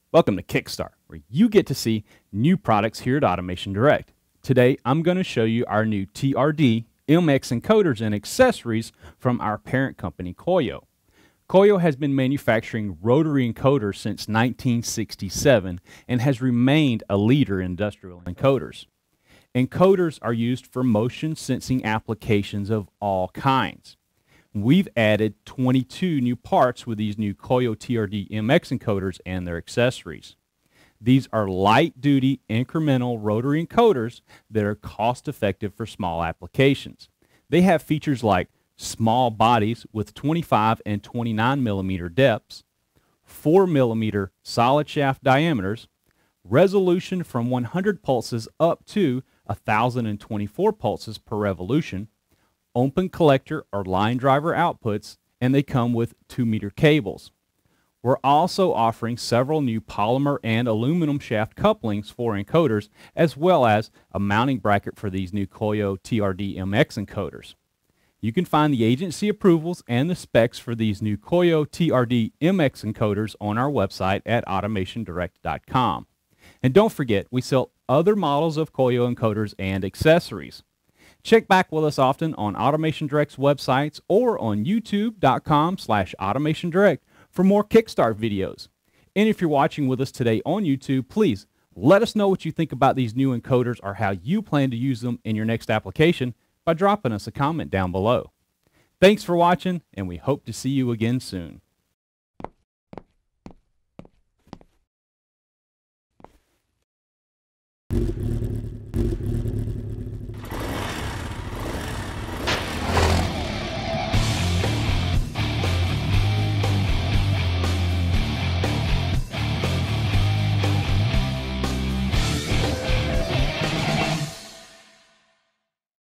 Welcome to Kickstart, where you get to see new products here at Automation Direct. Today, I'm going to show you our new TRD-MX encoders and accessories from our parent company, Koyo. Koyo has been manufacturing rotary encoders since 1967 and has remained a leader in industrial encoders. Encoders are used for motion sensing applications of all kinds. We've added 22 new parts with these new Koyo TRD-MX encoders and their accessories. These are light-duty incremental rotary encoders that are cost-effective for small applications. They have features like small bodies with 25 and 29 millimeter depths, 4 millimeter solid shaft diameters, resolution from 100 pulses up to 1,024 pulses per revolution, open collector or line driver outputs, and they come with 2-meter cables. We're also offering several new polymer and aluminum shaft couplings for encoders, as well as a mounting bracket for these new Koyo TRD-MX encoders. You can find the agency approvals and the specs for these new Koyo TRD-MX encoders on our website at AutomationDirect.com. And don't forget, we sell other models of Koyo encoders and accessories. Check back with us often on Automation Direct's websites or on youtube.com/AutomationDirect for more Kickstart videos. And if you're watching with us today on YouTube, please let us know what you think about these new encoders or how you plan to use them in your next application by dropping us a comment down below. Thanks for watching, and we hope to see you again soon.